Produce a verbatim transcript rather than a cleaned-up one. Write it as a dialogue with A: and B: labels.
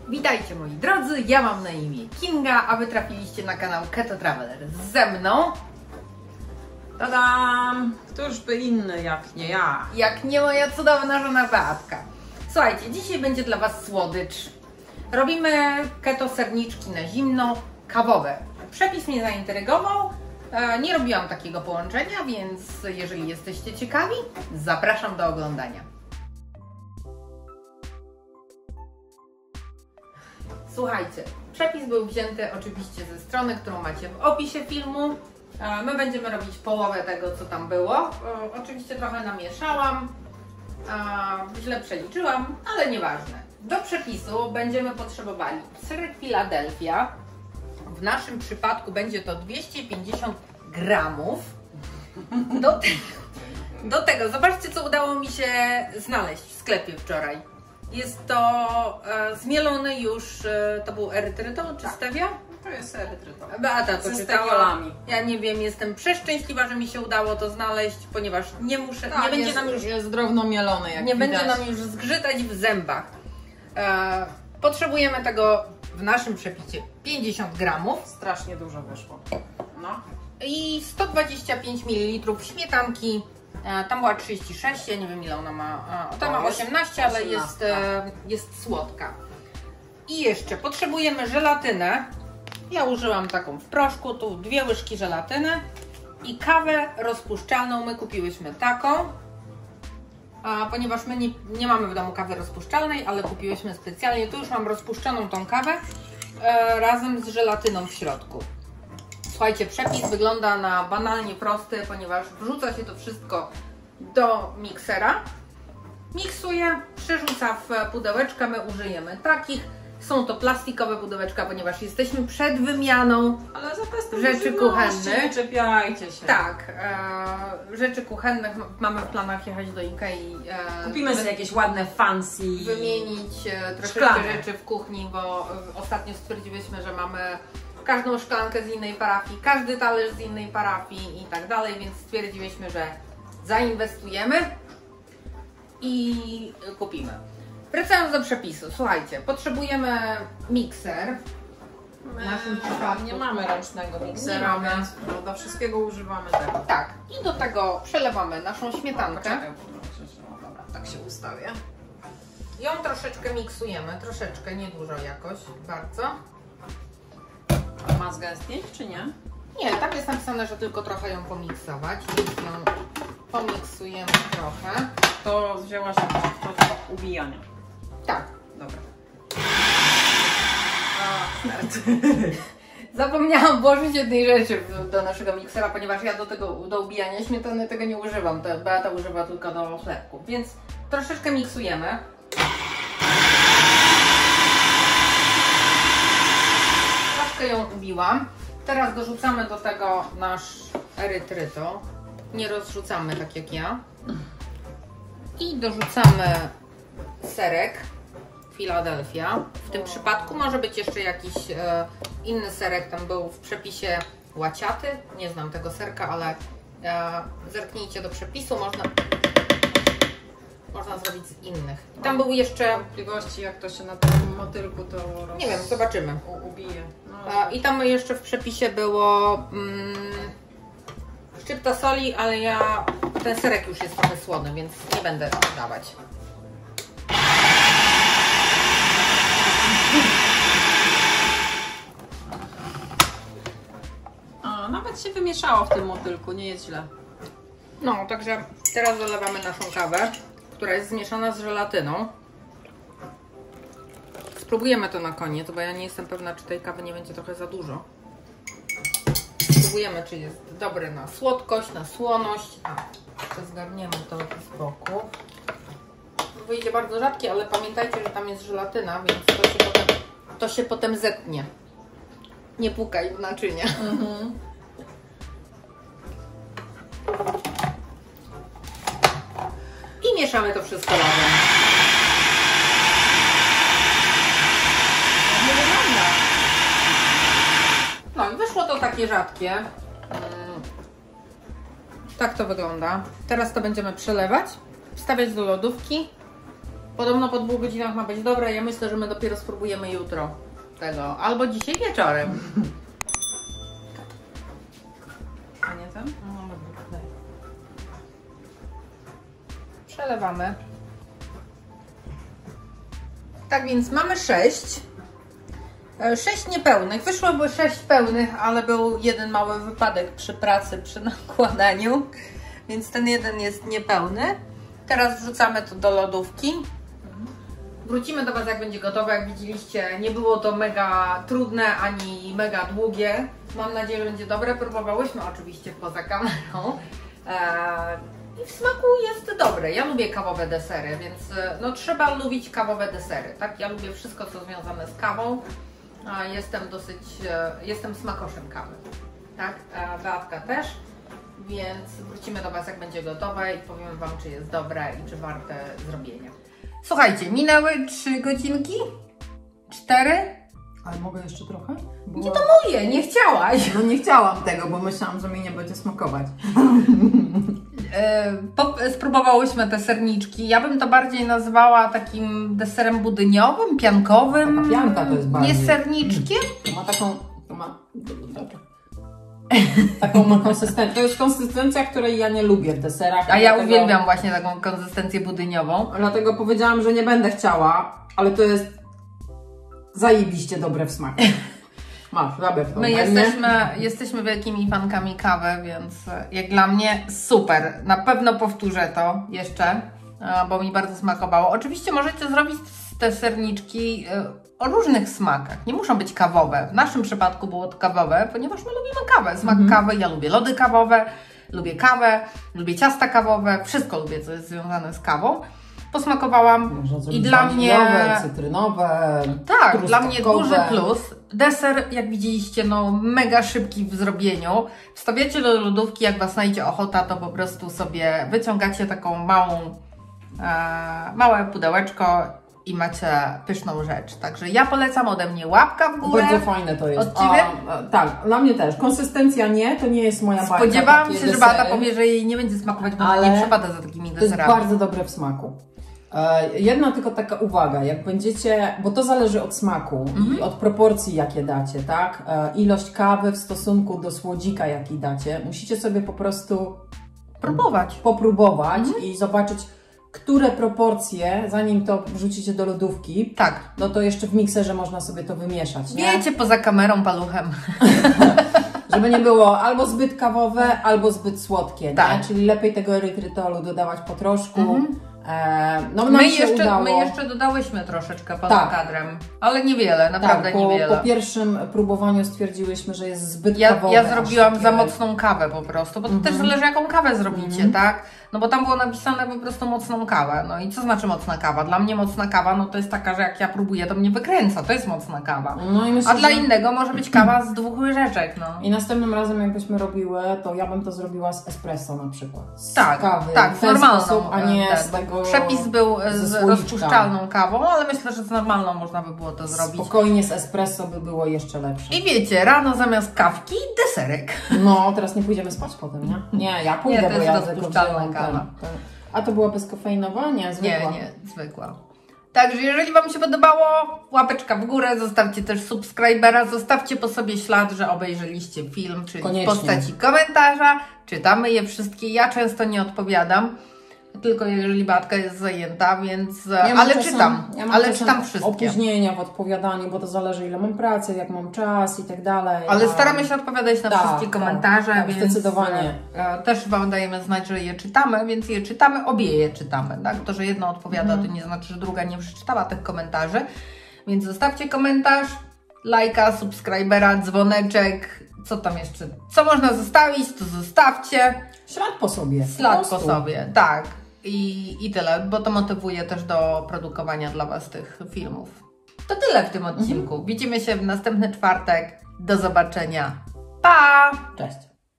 A: Witajcie moi drodzy, ja mam na imię Kinga, a wy trafiliście na kanał Keto Traveler. Ze mną...
B: Tadam! Któż by inny jak nie ja?
A: Jak nie moja cudowna żona Beatka. Słuchajcie, dzisiaj będzie dla was słodycz. Robimy keto serniczki na zimno, kawowe. Przepis mnie zaintrygował, nie robiłam takiego połączenia, więc jeżeli jesteście ciekawi, zapraszam do oglądania. Słuchajcie, przepis był wzięty oczywiście ze strony, którą macie w opisie filmu. My będziemy robić połowę tego, co tam było. Oczywiście trochę namieszałam, źle przeliczyłam, ale nieważne. Do przepisu będziemy potrzebowali serek Philadelphia. W naszym przypadku będzie to dwieście pięćdziesiąt gramów. Do, te, do tego, zobaczcie, co udało mi się znaleźć w sklepie wczoraj. Jest to e, zmielony już, e, to był erytrytol czy stevia?
B: To jest erytrytol.
A: Beata to
B: ze
A: czytała.
B: steviolami.
A: Ja nie wiem, jestem przeszczęśliwa, że mi się udało to znaleźć, ponieważ nie muszę,
B: Tak,
A: nie będzie
B: jest,
A: nam już,
B: jest drobno mielony, jak
A: nie
B: widać.
A: będzie nam już zgrzytać w zębach. E, potrzebujemy tego w naszym przepisie pięćdziesiąt gramów.
B: Strasznie dużo wyszło. No.
A: I sto dwadzieścia pięć mililitrów śmietanki. Tam była trzydzieści sześć, ja nie wiem ile ona ma. Ta ma osiemnaście, ale jest, jest słodka. I jeszcze potrzebujemy żelatynę. Ja użyłam taką w proszku, tu dwie łyżki żelatyny. I kawę rozpuszczalną, my kupiłyśmy taką. A ponieważ my nie, nie mamy w domu kawy rozpuszczalnej, ale kupiłyśmy specjalnie, tu już mam rozpuszczoną tą kawę e, razem z żelatyną w środku. Słuchajcie, przepis wygląda na banalnie prosty, ponieważ wrzuca się to wszystko do miksera, miksuje, przerzuca w pudełeczka, my użyjemy takich. Są to plastikowe pudełeczka, ponieważ jesteśmy przed wymianą
B: Ale za
A: rzeczy kuchennych.
B: Nie czepiajcie się.
A: Tak, e, rzeczy kuchennych mamy w planach jechać do Ikei. E,
B: Kupimy sobie jakieś ładne fancy.
A: Wymienić e, troszeczkę
B: szklane
A: rzeczy w kuchni, bo e, ostatnio stwierdziłyśmy, że mamy każdą szklankę z innej parafii, każdy talerz z innej parafii i tak dalej, więc stwierdziłyśmy, że zainwestujemy i kupimy. Wracając do przepisu, słuchajcie, potrzebujemy mikser. W naszym przypadku
B: nie mamy ręcznego miksera,
A: mamy.
B: więc no, do wszystkiego używamy tego.
A: Tak, i do tego przelewamy naszą śmietankę.
B: Poczekaj, no, dobra, tak się ustawię.
A: Ją troszeczkę miksujemy, troszeczkę, niedużo jakoś, bardzo.
B: Ma zgęstnieć, czy nie?
A: Nie, tak jest napisane, że tylko trochę ją pomiksować, więc ją pomiksujemy trochę.
B: To wzięłaś się do ubijania.
A: Tak.
B: Dobra.
A: Zapomniałam włożyć jednej rzeczy do naszego miksera, ponieważ ja do tego, do ubijania śmietany tego nie używam. Beata używa tylko do chlebków, więc troszeczkę miksujemy. Troszkę ją ubiłam. Teraz dorzucamy do tego nasz erytrytol. Nie rozrzucamy tak jak ja. I dorzucamy serek Philadelphia. W tym przypadku może być jeszcze jakiś e, inny serek. Tam był w przepisie łaciaty. Nie znam tego serka, ale e, zerknijcie do przepisu. Można, można zrobić z innych. I tam był jeszcze...
B: Wątpliwości, jak to się na tym motylku to roz...
A: Nie wiem, zobaczymy.
B: ubije. No,
A: E, I tam jeszcze w przepisie było mm, szczypta soli, ale ja... Ten serek już jest trochę słony, więc nie będę dawać.
B: A, nawet się wymieszało w tym motylku, nie jest źle.
A: No, także teraz dolewamy naszą kawę, która jest zmieszana z żelatyną. Spróbujemy to na koniec, bo ja nie jestem pewna, czy tej kawy nie będzie trochę za dużo. Spróbujemy, czy jest dobry na słodkość, na słoność. A, to zgarniemy to z boku. Wyjdzie bardzo rzadkie, ale pamiętajcie, że tam jest żelatyna, więc to się potem, to się potem zetnie. Nie pukaj w naczynie. Mhm. I mieszamy to wszystko razem. Nie wygląda. No i wyszło to takie rzadkie. Tak to wygląda. Teraz to będziemy przelewać, wstawiać do lodówki Podobno po dwóch godzinach ma być dobre. Ja myślę, że my dopiero spróbujemy jutro tego. Albo dzisiaj wieczorem.
B: A nie ten?
A: No, dobra, daj. Przelewamy. Tak więc mamy sześć. Sześć niepełnych. Wyszłoby sześć pełnych, ale był jeden mały wypadek przy pracy, przy nakładaniu. Więc ten jeden jest niepełny. Teraz wrzucamy to do lodówki. Wrócimy do Was, jak będzie gotowe. Jak widzieliście, nie było to mega trudne ani mega długie. Mam nadzieję, że będzie dobre. Próbowałyśmy oczywiście poza kamerą. Eee, I w smaku jest dobre. Ja lubię kawowe desery, więc no, trzeba lubić kawowe desery. Tak? Ja lubię wszystko, co związane z kawą. Eee, jestem dosyć, e, jestem smakoszem kawy. Tak? Eee, Beatka też. Więc wrócimy do Was, jak będzie gotowe i powiemy Wam, czy jest dobre i czy warte zrobienia. Słuchajcie, minęły trzy godzinki? cztery?
C: Ale mogę jeszcze trochę?
A: Było... Nie to moje, nie chciałaś.
C: No nie chciałam tego, bo myślałam, że mi nie będzie smakować.
A: e, po, spróbowałyśmy te serniczki. Ja bym to bardziej nazwała takim deserem budyniowym, piankowym.
C: Taka pianka to jest bardziej.
A: Nie serniczkiem.
C: To ma taką... To ma... Dobra. Taką ma konsystencję. To jest konsystencja, której ja nie lubię w deserach.
A: A ja dlatego... uwielbiam właśnie taką konsystencję budyniową.
C: Dlatego powiedziałam, że nie będę chciała, ale to jest zajebiście dobre w smaku. Masz, zabierz to.
A: My jesteśmy, jesteśmy wielkimi fankami kawy, więc jak dla mnie super. Na pewno powtórzę to jeszcze, bo mi bardzo smakowało. Oczywiście możecie zrobić te serniczki o różnych smakach. Nie muszą być kawowe. W naszym przypadku było to kawowe, ponieważ my lubimy kawę. Smak mm-hmm. kawy. Ja lubię lody kawowe, lubię kawę, lubię ciasta kawowe. Wszystko lubię, co jest związane z kawą. Posmakowałam i dla mnie...
C: cytrynowe,
A: tak, dla mnie duży plus. Deser, jak widzieliście, no mega szybki w zrobieniu. Wstawiacie do lodówki, jak Was znajdzie ochota, to po prostu sobie wyciągacie taką małą, e, małe pudełeczko i macie pyszną rzecz. Także ja polecam, ode mnie łapka w górę.
C: Bardzo fajne to jest.
A: Od Ciebie?
C: A, a, tak, dla mnie też. Konsystencja nie, to nie jest moja bajka.
A: Spodziewałam się, że Beata powie, że jej nie będzie smakować, bo ale nie przepada za takimi deserami.
C: To jest bardzo dobre w smaku. E, jedna tylko taka uwaga, jak będziecie, bo to zależy od smaku mm-hmm. i od proporcji, jakie dacie, tak? E, ilość kawy w stosunku do słodzika, jaki dacie. Musicie sobie po prostu
A: próbować,
C: popróbować mm-hmm. i zobaczyć, które proporcje, zanim to wrzucicie do lodówki,
A: tak,
C: no to jeszcze w mikserze można sobie to wymieszać, nie?
A: Wiecie, poza kamerą paluchem.
C: Żeby nie było albo zbyt kawowe, albo zbyt słodkie,
A: tak.
C: nie? Czyli lepiej tego erytrytolu dodawać po troszku.
A: Mhm.
C: E, no, nam
A: my,
C: się
A: jeszcze,
C: udało.
A: my jeszcze dodałyśmy troszeczkę poza
C: tak.
A: kadrem, ale niewiele, naprawdę
C: tak, po,
A: niewiele.
C: Po pierwszym próbowaniu stwierdziłyśmy, że jest zbyt
A: ja,
C: kawowe.
A: Ja zrobiłam
C: takie...
A: za mocną kawę po prostu, bo to mhm. też zależy, jaką kawę zrobicie, mhm. tak? No bo tam było napisane po prostu mocną kawę. No i co znaczy mocna kawa? Dla mnie mocna kawa, no to jest taka, że jak ja próbuję, to mnie wykręca, to jest mocna kawa.
C: No i myślę,
A: a dla
C: że...
A: innego może być kawa z dwóch łyżeczek, no.
C: I następnym razem, jakbyśmy robiły, to ja bym to zrobiła z espresso na przykład. Z
A: tak,
C: kawy.
A: tak, z normalną.
C: Sposób, a nie
A: ten,
C: z tego...
A: Przepis był z rozpuszczalną kawą, ale myślę, że z normalną można by było to zrobić.
C: Spokojnie z espresso by było jeszcze lepsze.
A: I wiecie, rano zamiast kawki deserek.
C: No, teraz nie pójdziemy spać potem, nie? Nie, ja pójdę,
A: nie, to
C: bo
A: jest
C: ja
A: rozpuszczalna kawa.
C: Ten, ten. A to była bezkofeinowa? Nie, zwykła.
A: Nie, nie, zwykła. Także jeżeli Wam się podobało, łapeczka w górę, zostawcie też subskrybera, zostawcie po sobie ślad, że obejrzeliście film, czyli
C: Koniecznie.
A: w postaci komentarza. Czytamy je wszystkie, ja często nie odpowiadam, tylko jeżeli Beatka jest zajęta, więc...
C: Ja
A: ale
C: czasem,
A: czytam,
C: ja mam
A: ale czytam wszystkie.
C: opóźnienia w odpowiadaniu, bo to zależy, ile mam pracy, jak mam czas i tak dalej.
A: Ale staramy się odpowiadać na
C: tak,
A: wszystkie komentarze,
C: tak, tak,
A: więc
C: zdecydowanie.
A: E, też Wam dajemy znać, że je czytamy, więc je czytamy, obie je czytamy, tak? To, że jedna odpowiada, mm. to nie znaczy, że druga nie przeczytała tych komentarzy, więc zostawcie komentarz, lajka, subskrybera, dzwoneczek, co tam jeszcze, co można zostawić, to zostawcie.
C: Ślad po sobie.
A: Ślad po, po sobie, tak. I, I tyle, bo to motywuje też do produkowania dla Was tych filmów. To tyle w tym odcinku. Mhm. Widzimy się w następny czwartek. Do zobaczenia. Pa!
C: Cześć.